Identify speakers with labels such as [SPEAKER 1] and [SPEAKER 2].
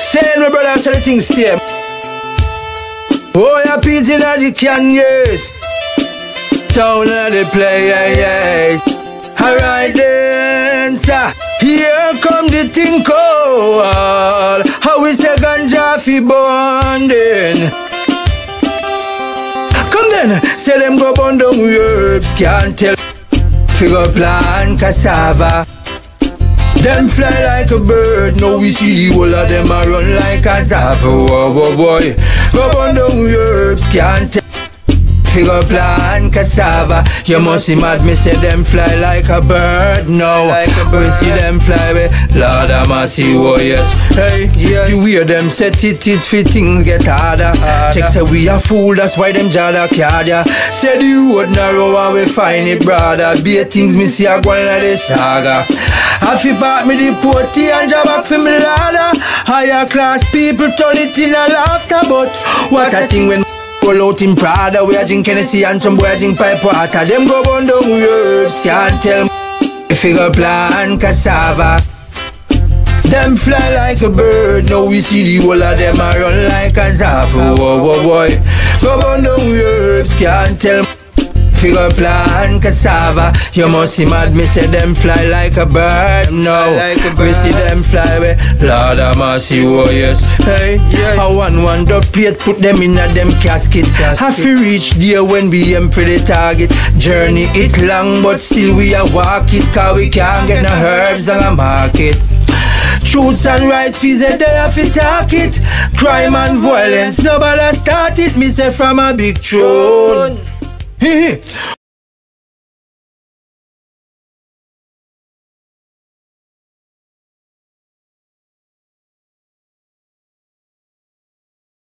[SPEAKER 1] Saying my brother so the things stay. Oh, your peas in the canyons. Town of the players. Alright then, sir. Here come the thing called how we say ganja fi bonding. Come then, say them go burn down herbs. Can't tell figure plant cassava. Them fly like a bird. Now we see the whole of them a run like a zava. Oh, oh boy, go burn down herbs. Can't tell figure plant cassava. You must see mad, me say them fly like a bird. No, like a bird. We see them fly with Lord of mercy, oh yes. Hey, yeah. You hear them set it is fi things get harder. Check say we a fool, that's why them jada cardia. Say the road narrow and we find it broader. Be things me see a going like the saga. I fi part me the potty and jab back for me ladder. Higher class people turn it in a laughter. But what a thing when pull out in Prada, we a drink Hennessy and some boy a drink pipe water. Them go burn down herbs, can't tell me if you go plant cassava. Them fly like a bird, now we see the whole of them a run like a zava. Oh, oh boy, go burn down herbs, can't tell me figure plant cassava. You must see mad, me say them fly like a bird. No, like a bird. We see them fly with Lord of mercy, oh yes. Hey, yeah. I want the plate, put them in a them casket. Have to reach there when we aim for the target. Journey it long, but still we a walk it. Cause we can't get no herbs on the market. Truths and rights, peace a day of it talk it. Crime and violence, nobody start it. Me say from a big throne.